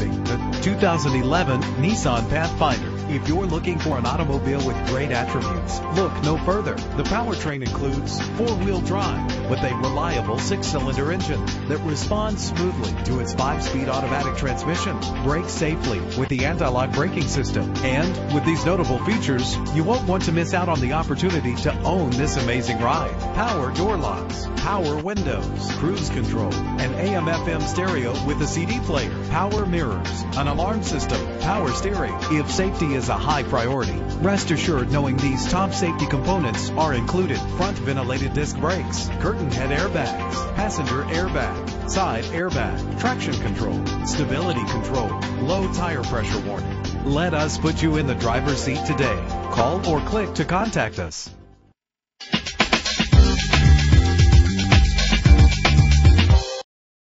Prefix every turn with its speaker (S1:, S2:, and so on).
S1: Introducing the 2011 Nissan Pathfinder. If you're looking for an automobile with great attributes, look no further. The powertrain includes four-wheel drive with a reliable six-cylinder engine that responds smoothly to its 5-speed automatic transmission. Brake safely with the anti-lock braking system. And with these notable features, you won't want to miss out on the opportunity to own this amazing ride. Power door locks, power windows, cruise control, an AM/FM stereo with a CD player, power mirrors, an alarm system, power steering. If safety is a high priority, rest assured knowing these top safety components are included: front ventilated disc brakes, curtain head airbags, passenger airbag, side airbag, traction control, stability control, low tire pressure warning. Let us put you in the driver's seat today. Call or click to contact us.